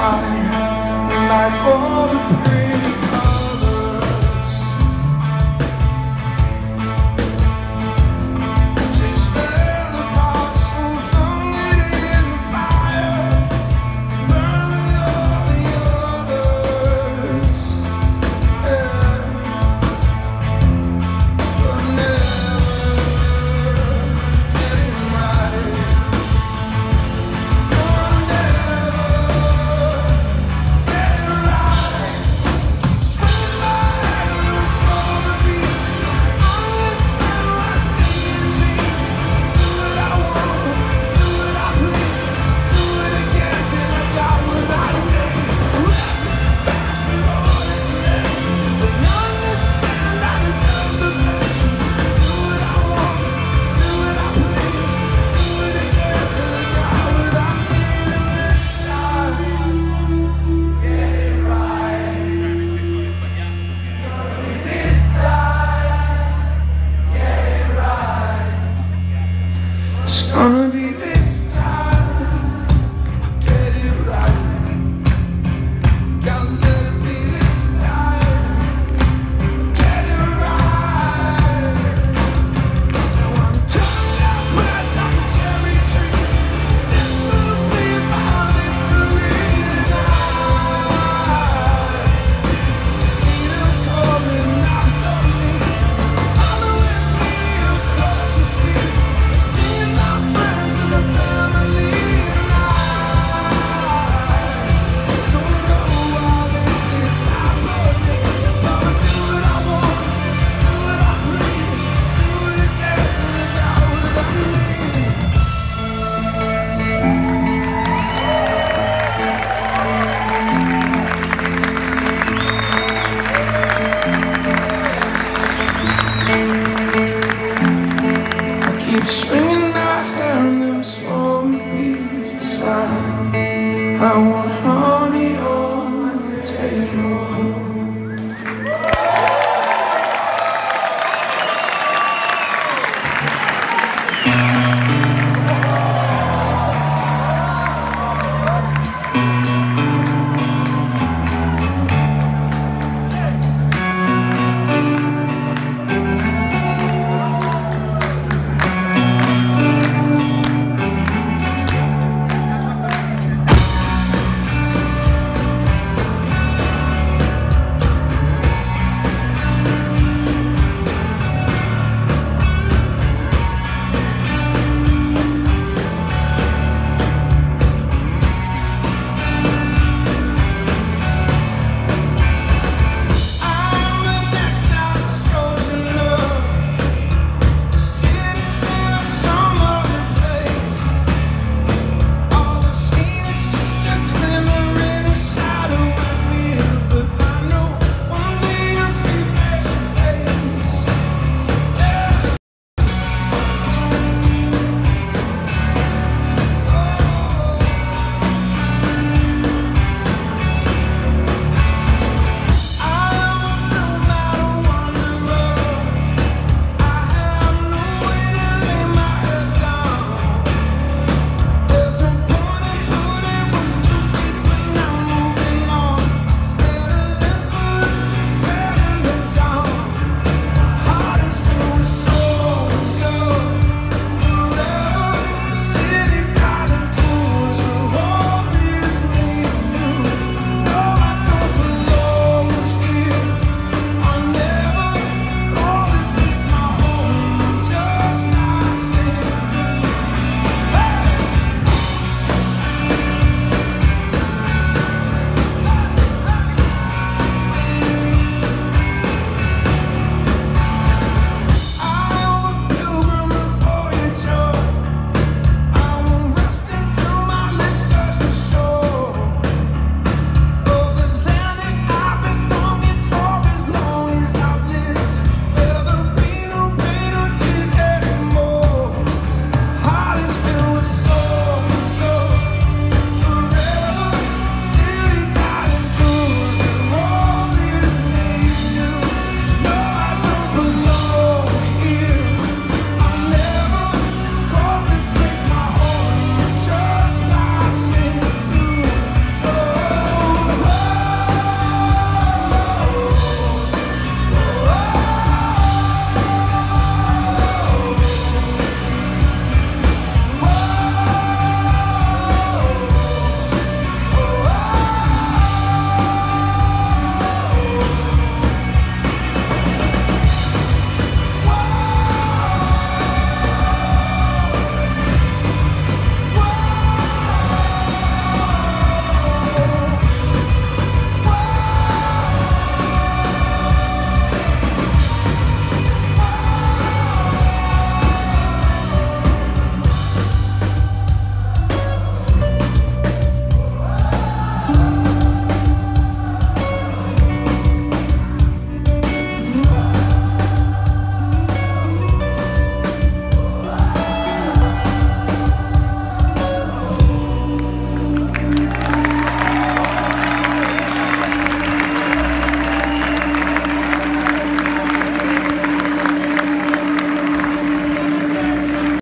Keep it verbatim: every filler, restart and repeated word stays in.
time, like all the pretty colors. Just fell apart, so flung it in the fire to burn with all the others. Yeah. But never getting right. It's gonna be this time, I'll get it right. Gotta let it be this time, I'll get it right. Now I'm turning out plants on the cherry trees. This will be my victory tonight. See them coming after me, following me across the sea. Seeing my friends and the family tonight. Don't know why this is happening, but I do what I want, do what I please, do it again till I got what I need. I keep swinging my hand, slow pieces inside. I want honey on the table.